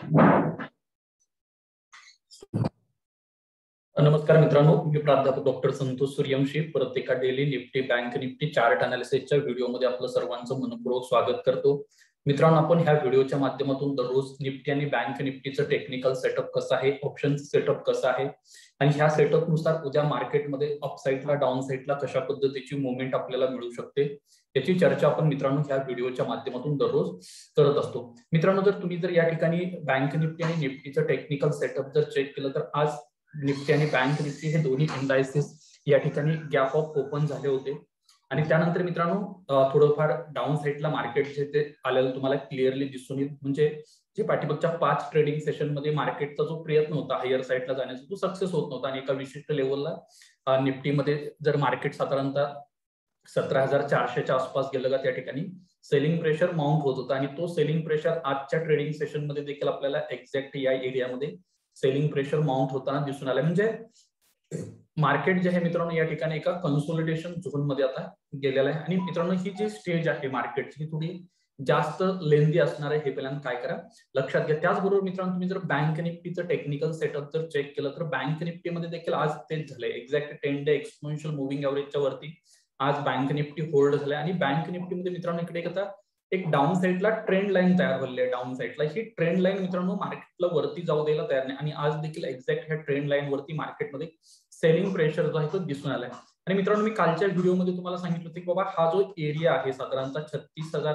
नमस्कार मित्रांनो, मी प्राध्यापक डॉक्टर संतोष सूर्यवंशी परत एका daily Nifty bank Nifty chart अनालिसिसच्या व्हिडिओमध्ये आपलं सर्वांचं मनपूर्वक स्वागत करतो. मित्रांनो, आपण ह्या व्हिडिओच्या माध्यमातून दररोज निफ्टी आणि बँक निफ्टीचं टेक्निकल सेटअप कसं आहे, ऑप्शन सेटअप कसं आहे आणि ह्या सेटअप नुसार उद्या मार्केटमध्ये अप साईडला डाऊन साईडला कशा पद्धतीची मुवमेंट आपल्याला मिळू शकते याची चर्चा आपण मित्रांनो ह्या व्हिडिओच्या माध्यमातून दररोज करत असतो. मित्रांनो, जर तुम्ही जर या ठिकाणी बँक निफ्टी आणि निफ्टीचं टेक्निकल सेटअप जर चेक केलं तर आज निफ्टी आणि बँक निफ्टी हे दोन्ही इंडायसेस या ठिकाणी गॅप ऑफ ओपन झाले होते आणि त्यानंतर मित्रांनो थोडंफार डाऊन साईडला मार्केट जे ते आलेलं तुम्हाला क्लिअरली दिसून येईल. म्हणजे जे पाठीमागच्या 5 ट्रेडिंग सेशन मध्ये मार्केटचा जो प्रयत्न होता हायर साईडला जाण्याचा तो सक्सेस होत नव्हता आणि एका विशिष्ट लेवलला निफ्टीमध्ये जर मार्केट साधारणतः 17,400च्या आसपास गेलं का त्या ठिकाणी सेलिंग प्रेशर माउंट होत होता आणि तो सेलिंग प्रेशर आजच्या ट्रेडिंग सेशन मध्ये देखील आपल्याला एक्झॅक्ट या एरियामध्ये सेलिंग प्रेशर माउंट होताना दिसून आलं. म्हणजे मार्केट जे आहे मित्रांनो या ठिकाणी एका कन्सोलिडेशन झोन मध्ये आता गेलेलं आहे आणि मित्रांनो ही जी स्टेज आहे मार्केटची ही थोडी जास्त लेंदी असणार आहे हे पहिल्यांदा काय करा लक्षात घ्या. त्याचबरोबर मित्रांनो तुम्ही जर बँक निफ्टीचं टेक्निकल सेटअप जर चेक केलं तर बँक निफ्टीमध्ये देखील आज तेच झालंय. एक्झॅक्ट 10 डे एक्सपोनेन्शियल मुव्हिंग एव्हरेजच्या वरती आज बँक निफ्टी होल्ड झालाय आणि बँक निफ्टीमध्ये मित्रांनो इकडे आता एक डाऊन साईडला ट्रेंड लाईन तयार झालेली आहे. डाऊन साईडला ही ट्रेंड लाईन मित्रांनो मार्केटला वरती जाऊ द्यायला तयार नाही आणि आज देखील एक्झॅक्ट ह्या ट्रेंड लाईन वरती मार्केटमध्ये सेलिंग प्रेशर जो आहे तो दिसून आलाय. आणि मित्रांनो मी कालच्या व्हिडिओमध्ये तुम्हाला सांगितलं होतं की बाबा हा जो एरिया आहे साधारणतः 36,000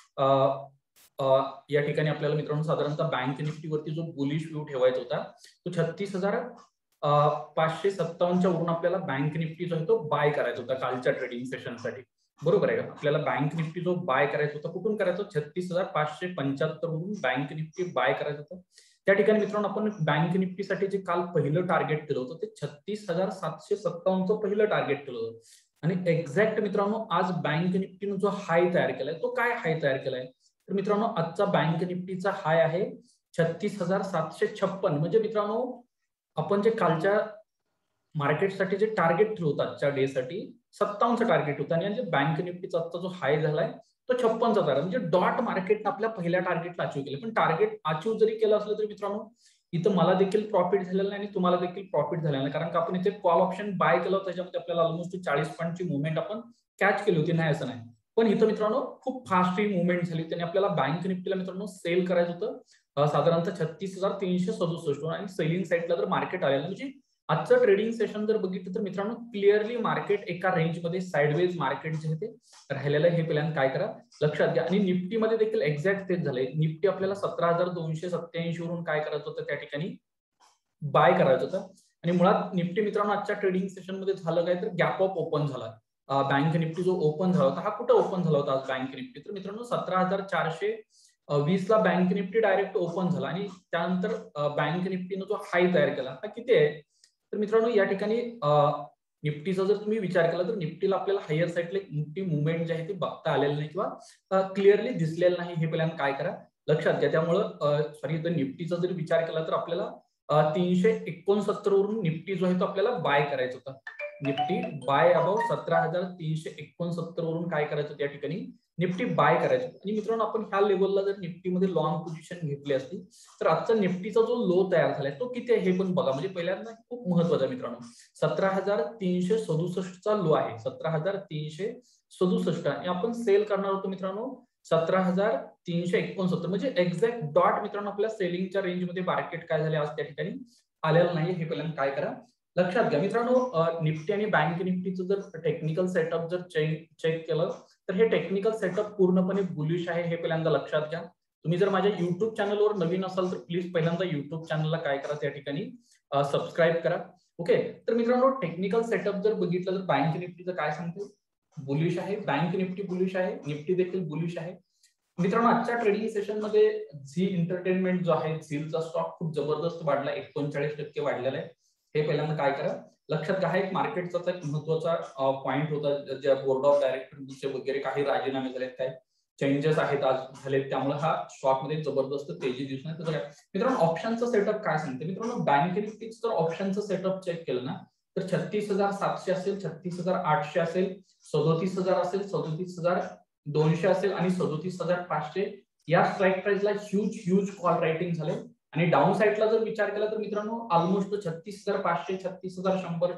या ठिकाणी आपल्याला मित्रांनो साधारणतः बँक निफ्टीवरती जो बुलिश व्ह्यू ठेवायचा होता तो 36,557च्या वरून आपल्याला बँक निफ्टी जो आहे तो बाय करायचा होता कालच्या ट्रेडिंग सेशनसाठी. बरोबर आहे का? आपल्याला बँक निफ्टी जो बाय करायचा होता कुठून करायचा 36,575 वरून बँक निफ्टी बाय करायचं होतं. त्या ठिकाणी मित्रांनो आपण बँक निफ्टीसाठी जे काल पहिलं टार्गेट केलं होतं ते 36,757चं पहिलं टार्गेट केलं होतं आणि एक्झॅक्ट मित्रांनो आज बँक निफ्टीनं जो हाय तयार केलाय तो काय हाय तयार केलाय तर मित्रांनो आजचा बँक निफ्टीचा हाय आहे 36,756. म्हणजे मित्रांनो आपण जे कालच्या मार्केटसाठी जे टार्गेट ठेवलं होतं आजच्या डे साठी 57चं टार्गेट होतं आणि बँक निफ्टीचा आजचा जो हाय झालाय तो 56चा झाला. म्हणजे डॉट मार्केटनं आपल्या पहिल्या टार्गेटला अचीव केलं. पण टार्गेट अचीव जरी केलं असलं तरी मित्रांनो इथं मला देखील प्रॉफिट झालेलं नाही आणि तुम्हाला देखील प्रॉफिट झालेलं नाही कारण का आपण इथे कॉल ऑप्शन बाय केलं होतं त्याच्यामध्ये आपल्याला ऑलमोस्ट 40 पॉईंटची मुवमेंट आपण कॅच केली होती. नाही असं नाही पण इथं मित्रांनो खूप फास्ट ही मुवमेंट झाली त्याने आपल्याला बँक निफ्टीला मित्रांनो सेल करायचं होतं साधारणतः 36,367 आणि सेलिंग साईडला जर मार्केट आलेलं म्हणजे आजचं ट्रेडिंग सेशन जर बघितलं तर मित्रांनो क्लिअरली मार्केट एका रेंजमध्ये साइडवेज मार्केट जे आहे ते राहिलेलं आहे हे प्लॅन काय करा लक्षात घ्या. आणि निफ्टीमध्ये देखील एक्झॅक्ट तेच झालंय. निफ्टी आपल्याला 17,287 वरून काय करायचं होतं त्या ठिकाणी बाय करायचं होतं आणि मुळात निफ्टी मित्रांनो आजच्या ट्रेडिंग सेशन मध्ये झालं काय तर गॅप ऑफ ओपन झाला. बँक निफ्टी जो ओपन झाला होता हा कुठं ओपन झाला होता आज बँक निफ्टी तर मित्रांनो 17,420 ला बँक निफ्टी डायरेक्ट ओपन झाला आणि त्यानंतर बँक निफ्टीनं जो हाय तयार केला हा किती आहे तर मित्रांनो या ठिकाणी निफ्टीचा जर तुम्ही विचार केला तर निफ्टीला आपल्याला हायर साईडला एक मोठी मुवमेंट जी आहे ती बघता आलेली नाही किंवा क्लिअरली दिसलेलं नाही हे पहिल्यांदा काय करा लक्षात घ्या. त्यामुळं सॉरी तर निफ्टीचा जर विचार केला तर आपल्याला 369 वरून निफ्टी जो आहे तो आपल्याला बाय करायचा होता. निफ्टी बाय अबाव 17,369 वरून काय करायचं त्या ठिकाणी निफ्टी बाय करायचं. आणि मित्रांनो आपण ह्या लेवलला जर निफ्टीमध्ये लॉंग पोझिशन घेतली असती तर आजचा निफ्टीचा जो लो तयार झालाय तो किती आहे हे पण बघा. म्हणजे पहिल्यांदा खूप महत्वाचं आहे मित्रांनो 17,367चा लो आहे 17,367 आणि आपण सेल करणार होतो मित्रांनो 17,369 म्हणजे एक्झॅक्ट डॉट मित्रांनो आपल्या सेलिंगच्या रेंजमध्ये मार्केट काय झाले आज त्या ठिकाणी आलेलं नाही हे पहिल्यांदा काय करा लक्षात घ्या. मित्रांनो निफ्टी आणि बँक निफ्टीचं जर टेक्निकल सेटअप जर चेक केलं तर हे टेक्निकल सेटअप पूर्णपणे बुलिश आहे हे पहिल्यांदा लक्षात घ्या. तुम्ही जर माझ्या युट्यूब चॅनलवर नवीन असाल तर प्लीज पहिल्यांदा युट्यूब चॅनलला काय करा त्या ठिकाणी सबस्क्राईब करा. ओके तर मित्रांनो टेक्निकल सेटअप जर बघितलं तर बँक निफ्टीचं काय सांगतो बुलिश आहे. बँक निफ्टी बुलिश आहे. निफ्टी देखील बुलिश आहे. मित्रांनो आजच्या ट्रेडिंग सेशन मध्ये झी एंटरटेनमेंट जो आहे झीलचा स्टॉक खूप जबरदस्त वाढला 39% वाढलेला आहे हे पहिल्यांदा काय करा लक्षात घ्या. एक मार्केटचा एक महत्वाचा पॉईंट होता ज्या बोर्ड ऑफ डायरेक्टरचे वगैरे काही राजीनामे झालेत काय चेंजेस आहेत आज झालेत त्यामुळे हा स्टॉक मध्ये जबरदस्त तेजी दिसून येते. मित्रांनो ऑप्शनचं सेटअप काय सांगते मित्रांनो बँक निफ्टीचं जर ऑप्शनचं सेटअप चेक केलं ना तर 36,700 असेल 36,800 असेल 37,000 असेल 37,200 असेल आणि 37,500 या स्ट्राईक प्राइसला ह्यूज कॉल रायटिंग झाले आणि डाऊन साईडला जर विचार केला तर मित्रांनो ऑलमोस्ट 36,500, 36,100,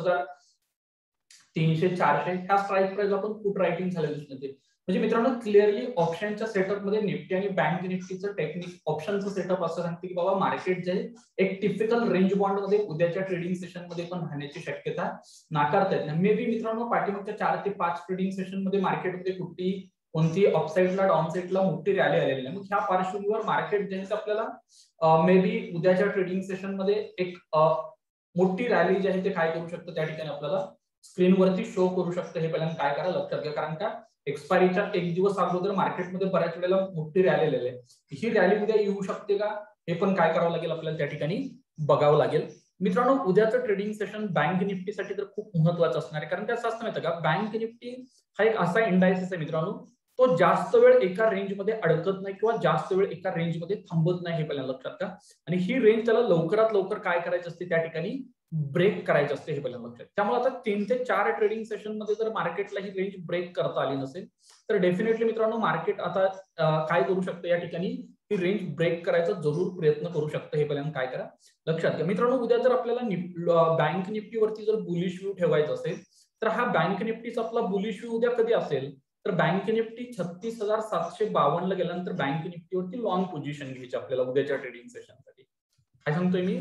36,300, 400 ह्या स्ट्राईक प्राइस आपण पुट रायटिंग झालेलं दिसून येते. म्हणजे मित्रांनो क्लिअरली ऑप्शनच्या सेटअप मध्ये निफ्टी आणि बँक निफ्टीचं टेक्निक ऑप्शनचं सेटअप असं सांगते की बाबा मार्केट जे एक टिपिकल रेंज बॉन्ड मध्ये उद्याच्या ट्रेडिंग सेशन मध्ये पण राहण्याची शक्यता नाकारता येत नाही. मे बी मित्रांनो पाठीमागच्या 4 ते 5 ट्रेडिंग सेशन मध्ये मार्केटमध्ये कोणती अपसाईडला डाऊन साईडला मोठी रॅली आलेली आहे. मग ह्या पार्श्वभूमीवर मार्केट जे आपल्याला मे बी उद्याच्या ट्रेडिंग सेशन मध्ये एक मोठी रॅली जी आहे ते काय करू शकतं त्या ठिकाणी आपल्याला स्क्रीनवरती शो करू शकतं. हे पहिल्यांदा काय करा लक्षात घ्या, कारण का एक्सपायरीच्या एक दिवस अगोदर मार्केटमध्ये बऱ्याच वेळेला मोठी रॅली आलेली आहे. ही रॅली उद्या येऊ शकते का हे पण काय करावं लागेल आपल्याला त्या ठिकाणी बघावं लागेल. मित्रांनो उद्याचं ट्रेडिंग सेशन बँक निफ्टीसाठी तर खूप महत्वाचं असणार आहे, कारण की असं असतं माहिती का बँक निफ्टी हा एक असा इंडायसिस आहे मित्रांनो तो जास्त वेळ एका रेंजमध्ये अडकत नाही किंवा जास्त वेळ एका रेंजमध्ये थांबत नाही. हे पहिल्यांदा लक्षात घ्या. आणि ही रेंज त्याला लवकरात लवकर काय करायचं असते त्या ठिकाणी ब्रेक करायचं असते हे पहिल्यांदा लक्षात. त्यामुळे आता 3 ते 4 ट्रेडिंग सेशन मध्ये जर मार्केटला ही रेंज ब्रेक करता आली नसेल तर डेफिनेटली मित्रांनो मार्केट आता काय करू शकतं या ठिकाणी ही रेंज ब्रेक करायचा जरूर प्रयत्न करू शकतं. हे पहिल्यांदा काय करा लक्षात घ्या. मित्रांनो उद्या जर आपल्याला बँक निफ्टीवरती जर बुलिश व्ह्यू ठेवायचा असेल तर हा बँक निफ्टीचा आपला बुलिश व्ह्यू उद्या कधी असेल तर बँक निफ्टी 36,752 ला गेल्यानंतर बँक निफ्टीवरती लॉंग पोझिशन घ्यायची आपल्याला उद्याच्या ट्रेडिंग सेशनसाठी. काय सांगतोय मी,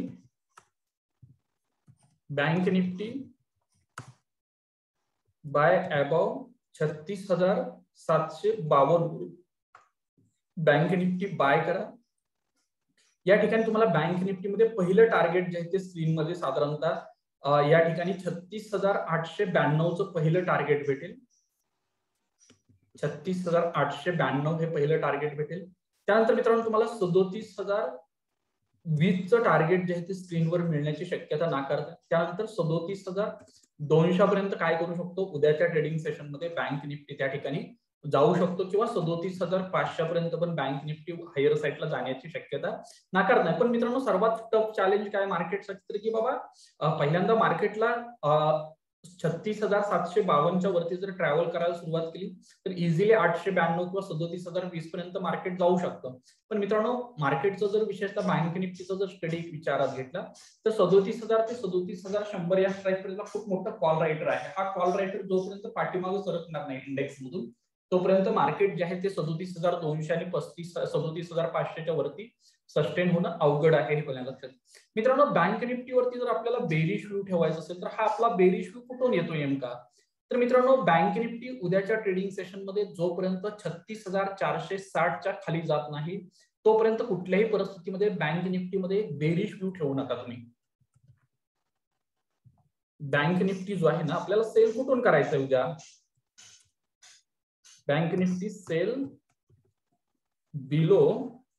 bank Nifty buy above 36,752 bank Nifty buy करा. या ठिकाणी तुम्हाला बँक निफ्टी मध्ये पहिलं टार्गेट जे आहे ते स्क्रीनमध्ये साधारणतः या ठिकाणी 36,892चं पहिलं टार्गेट भेटेल. 36,892 हे पहिलं टार्गेट भेटेल. त्यानंतर मित्रांनो तुम्हाला 37,020चं टार्गेट जे आहे ते स्क्रीनवर मिळण्याची शक्यता नाकारतात. त्यानंतर 37,200 पर्यंत काय करू शकतो उद्याच्या ट्रेडिंग सेशन मध्ये बँक निफ्टी त्या ठिकाणी जाऊ शकतो किंवा 37,500 पर्यंत पण बँक निफ्टी हायर साईडला जाण्याची शक्यता नाकारत नाही. पण मित्रांनो सर्वात टफ चॅलेंज काय मार्केटसाठी तर की बाबा पहिल्यांदा मार्केटला 36,752च्या वरती जर ट्रॅव्हल करायला सुरुवात केली तर इझिली 892 किंवा 37,020 पर्यंत मार्केट जाऊ शकतं. पण मित्रांनो मार्केटचं जर विशेषतः बँक निफ्टीचा जर स्टडी विचारात घेतला तर 37,000 ते 37,100 या स्ट्राईक प्राइसला खूप मोठा कॉल रायटर आहे. हा कॉल रायटर जोपर्यंत पाठीमागे सरकणार नाही इंडेक्स मधून तोपर्यंत मार्केट जे आहे ते 37,200 आणि 37,500च्या वरती सस्टेन होणं अवघड आहे. हे पहिल्यांदा लक्षात. मित्रांनो बँक निफ्टीवरती जर आपल्याला बेरिश व्ह्यू ठेवायचा असेल तर हा आपला बेरिश व्ह्यू कुठून येतो नेमका तर मित्रांनो बँक निफ्टी उद्याच्या ट्रेडिंग सेशन मध्ये जोपर्यंत 36,460च्या खाली जात नाही तोपर्यंत कुठल्याही परिस्थितीमध्ये बँक निफ्टीमध्ये बेरिश व्ह्यू ठेवू नका तुम्ही. बँक निफ्टी जो आहे ना आपल्याला सेल कुठून करायचं आहे उद्या, बँक निफ्टी सेल बिलो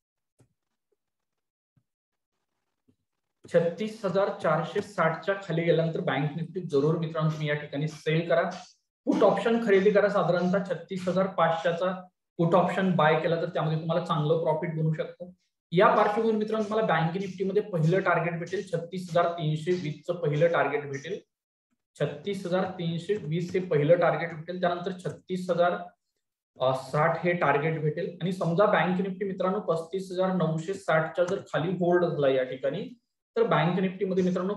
36,460च्या खाली गेल्यानंतर बँक निफ्टी जरूर मित्रांनो तुम्ही या ठिकाणी सेल करा. पुट ऑप्शन खरेदी करा. साधारणतः 36,500चा पुट ऑप्शन बाय केला तर त्यामध्ये तुम्हाला चांगलं प्रॉफिट बनू शकतं. या पार्श्वभूमीवर मित्रांनो तुम्हाला बँक निफ्टीमध्ये पहिलं टार्गेट भेटेल 36,320चं पहिलं टार्गेट भेटेल. 36,320 हे पहिलं टार्गेट भेटेल. त्यानंतर 36,060 हे टार्गेट भेटेल. आणि समजा बँक निफ्टी मित्रांनो 35,960च्या जर खाली होल्ड झाला या ठिकाणी तर बँक निफ्टीमध्ये मित्रांनो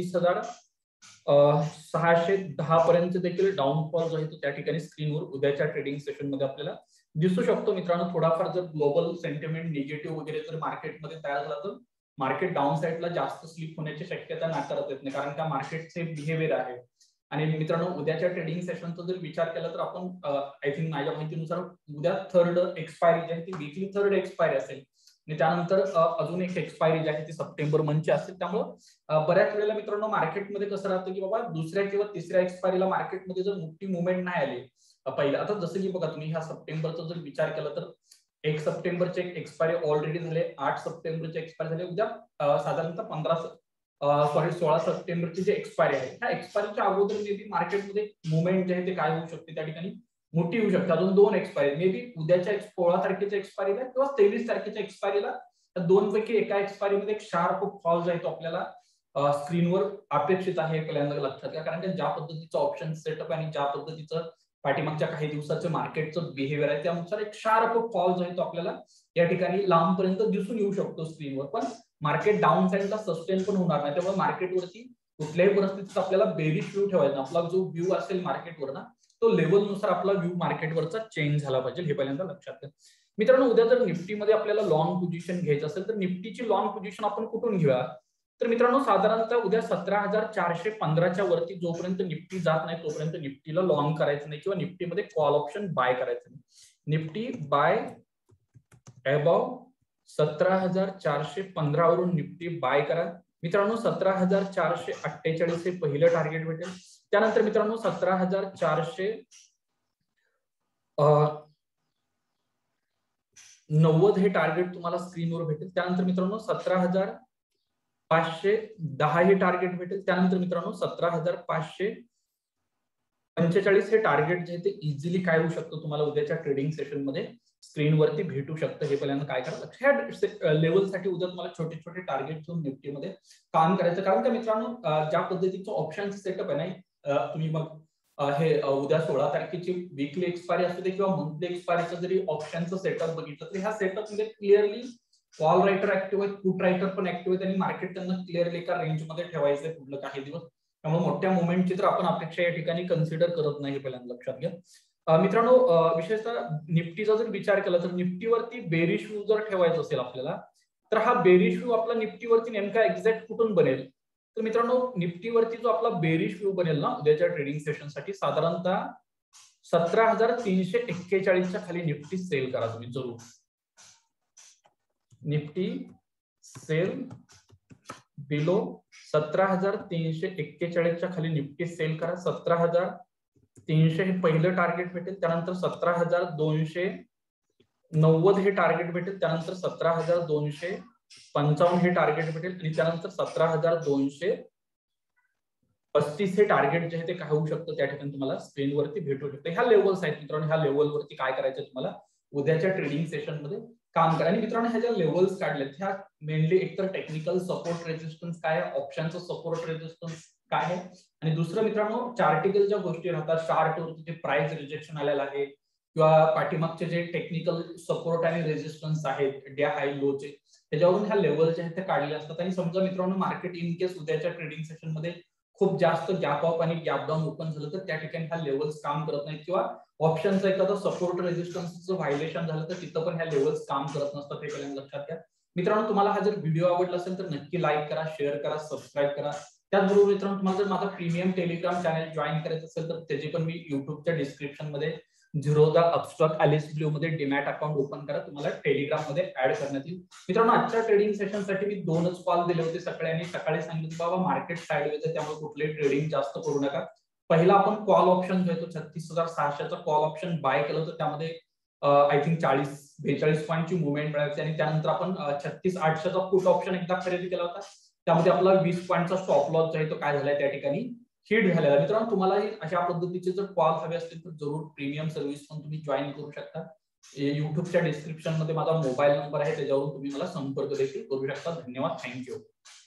35,610 पर्यंत देखील डाऊनफॉल जो आहे तो त्या ठिकाणी स्क्रीनवर उद्याच्या ट्रेडिंग सेशन मध्ये आपल्याला दिसू शकतो. मित्रांनो थोडाफार जर ग्लोबल सेंटिमेंट निगेटिव्ह वगैरे जर मार्केटमध्ये तयार झाला तर मार्केट डाऊन साईडला जास्त स्लिप होण्याची शक्यता नाकारत येत नाही, कारण का मार्केटचे बिहेवियर आहे. आणि मित्रांनो उद्याच्या ट्रेडिंग सेशनचा जर विचार केला तर आपण आय थिंक माझ्या माहितीनुसार उद्या थर्ड एक्सपायरी जी आहे ती वीकली थर्ड एक्सपायरी असेल आणि त्यानंतर अजून एक एक्सपायरी जी आहे ती सप्टेंबर मंथची असेल. त्यामुळे बऱ्याच वेळेला मित्रांनो मार्केटमध्ये कसं राहतं की बाबा दुसऱ्या किंवा तिसऱ्या एक्सपायरीला मार्केटमध्ये जर मोठी मुवमेंट नाही आली पहिलं आता जसं की बघा तुम्ही ह्या सप्टेंबरचा जर विचार केला तर 1 सप्टेंबरचे एक्सपायरी ऑलरेडी झाले, 8 सप्टेंबरचे एक्सपायरी झाले. उद्या साधारणतः 16 सप्टेंबरची जी एक्सपायरी आहे ह्या एक्सपायरीच्या अगोदर मे बी मार्केटमध्ये मुवमेंट जे आहे ते काय होऊ शकते त्या ठिकाणी मोठी होऊ शकते. अजून 2 एक्सपायरी मे बी उद्याच्या 16 तारखेच्या एक्सपायरीला किंवा 23 तारखेच्या एक्सपायरीला दोनपैकी एका एक्सपायरीमध्ये एक शार्प फॉल जो आहे तो आपल्याला स्क्रीनवर अपेक्षित आहे. पहिल्यांदा लक्षात घ्या, कारण की ज्या पद्धतीचं ऑप्शन सेटअप आणि ज्या पद्धतीचं पाठीमागच्या काही दिवसाचं मार्केटचं बिहेवियर आहे त्यानुसार एक शार्प फॉल जो आहे तो आपल्याला या ठिकाणी लांबपर्यंत दिसून येऊ शकतो स्क्रीनवर. पण मार्केट डाऊन साईडला सस्टेन पण होणार नाही. त्यामुळे मार्केटवरती कुठल्याही परिस्थितीत आपल्याला बेरिश व्ह्यू ठेवायचा. आपला जो व्ह्यू असेल मार्केटवर ना तो लेवलनुसार आपला व्ह्यू मार्केटवरचा चेंज झाला पाहिजे, हे पहिल्यांदा लक्षात घ्या. मित्रांनो, उद्या जर निफ्टीमध्ये आपल्याला लॉंग पोझिशन घ्यायचं असेल तर निफ्टीची लॉंग पोझिशन आपण कुठून घेऊया? तर मित्रांनो, साधारणतः उद्या 17,415च्या वरती जोपर्यंत निफ्टी जात नाही तोपर्यंत निफ्टीला लॉंग करायचं नाही किंवा निफ्टीमध्ये कॉल ऑप्शन बाय करायचं नाही. निफ्टी बाय अबाव 17,415 वरून निफ्टी बाय करा. मित्रांनो, 17,448 हे पहिलं टार्गेट भेटेल. त्यानंतर मित्रांनो 17,490 हे टार्गेट तुम्हाला स्क्रीनवर भेटेल. त्यानंतर मित्रांनो 17,510 हे टार्गेट भेटेल. त्यानंतर मित्रांनो 17,545 हे टार्गेट जे ते इझिली काय होऊ शकतं तुम्हाला उद्याच्या ट्रेडिंग सेशन मध्ये स्क्रीनवरती भेटू शकतं. हे पहिल्यांदा काय करा, ह्या लेवलसाठी उद्या तुम्हाला छोटे छोटे टार्गेट घेऊन निफ्टीमध्ये काम करायचं. कारण का मित्रांनो, ज्या पद्धतीचं ऑप्शनचं सेटअप आहे नाही, तुम्ही मग हे उद्या 16 तारखेची वीकली एक्सपायरी असू दे किंवा मंथली एक्सपायरीचं जरी ऑप्शनचं सेटअप बघितलं तर ह्या सेटअप मध्ये क्लिअरली कॉल रायटर ऍक्टिव्ह आहेत, पुट रायटर पण ऍक्टिव्ह आहेत आणि मार्केट त्यांना क्लिअरली एका रेंजमध्ये ठेवायचंय पुढलं काही दिवस. त्यामुळे मोठ्या मुवमेंटची तर आपण अपेक्षा या ठिकाणी कन्सिडर करत नाही, हे पहिल्यांदा लक्षात घ्या. मित्रांनो, विशेषतः निफ्टीचा जर विचार केला तर निफ्टीवरती बेरिश व्ह्यू जर ठेवायचा असेल आपल्याला तर हा बेरिश व्ह्यू आपला निफ्टीवरती नेमका एक्झॅक्ट कुठून बनेल? तर मित्रांनो, निफ्टीवरती जो आपला बेरिश व्ह्यू बनेल ना उद्याच्या ट्रेडिंग सेशनसाठी साधारणतः 17,341च्या खाली निफ्टी सेल करा तुम्ही जरूर. निफ्टी सेल बिलो 17,341च्या खाली निफ्टी सेल करा. 17,300 हे पहिलं टार्गेट भेटेल. त्यानंतर 17,290 हे टार्गेट भेटेल. त्यानंतर 17,255 हे टार्गेट भेटेल आणि त्यानंतर 17,235 हे टार्गेट जे आहे ते काय होऊ शकतं त्या ठिकाणी तुम्हाला स्क्रीनवरती भेटू शकतं. ह्या लेवल्स आहेत मित्रांनो. ह्या लेवलवरती काय करायचं तुम्हाला उद्याच्या ट्रेडिंग सेशन मध्ये काम करा. आणि मित्रांनो, ह्या ज्या लेवल्स काढल्यात ह्या मेनली एकतर टेक्निकल सपोर्ट रेजिस्टन्स काय आहे, ऑप्शनचं सपोर्ट रेजिस्टन्स काय आहे, आणि दुसरं मित्रांनो चार्टिकल ज्या गोष्टी राहतात, चार्टवरती जे प्राइस रिजेक्शन आलेलं आहे किंवा पाठीमागचे जे टेक्निकल सपोर्ट आणि रेजिस्टन्स आहेत डे हाय लोचे, त्याच्यावरून ह्या लेवल जे आहेत ते काढले असतात. आणि समजा मित्रांनो मार्केट इन केस उद्याच्या ट्रेडिंग सेशन मध्ये खूप जास्त गॅप अप आणि गॅप डाऊन ओपन झालं तर त्या ठिकाणी ह्या लेवल्स काम करत नाहीत किंवा ऑप्शनचं एखादं सपोर्ट रेजिस्टन्सचं व्हायलेशन झालं तर तिथं पण ह्या लेवल्स काम करत नसतात, हे पहिल्यांदा लक्षात घ्या. मित्रांनो, तुम्हाला हा जर व्हिडिओ आवडला असेल तर नक्की लाईक करा, शेअर करा, सबस्क्राईब करा. त्याचबरोबर मित्रांनो, तुम्हाला जर माझा प्रीमियम टेलिग्राम चॅनल जॉईन करायचं असेल तर त्याची पण मी युट्यूबच्या डिस्क्रिप्शन मध्ये झिरोदा अपस्टॉक अलिस ब्ल्यू मध्ये डीमॅट अकाउंट ओपन करा, तुम्हाला टेलिग्राम मध्ये ऍड करण्यात येईल. मित्रांनो, आजच्या ट्रेडिंग सेशनसाठी मी 2च कॉल दिले होते सकाळी आणि सकाळी सांगितलं बाबा मार्केट साइडवेज आहे त्यामुळे कुठलेही ट्रेडिंग जास्त करू नका. पहिला आपण कॉल ऑप्शन जो आहे तो 36,600चा कॉल ऑप्शन बाय केलं होतं, त्यामध्ये आय थिंक 40-42 पॉईंटची मुवमेंट मिळायची आणि त्यानंतर आपण 36,800चा पुट ऑप्शन एकदा खरेदी केला होता, त्यामध्ये आपला 20 पॉईंटचा स्टॉप लॉस जो आहे तो काय झालाय त्या ठिकाणी हिट झालेला. मित्रांनो, तुम्हालाही अशा पद्धतीचे जर कॉल हवे असतील तर जरूर प्रीमियम सर्व्हिस पण तुम्ही जॉईन करू शकता. युट्यूबच्या डिस्क्रिप्शन मध्ये माझा मोबाईल नंबर आहे, त्याच्यावरून तुम्ही मला संपर्क देखील करू शकता. धन्यवाद, थँक्यू.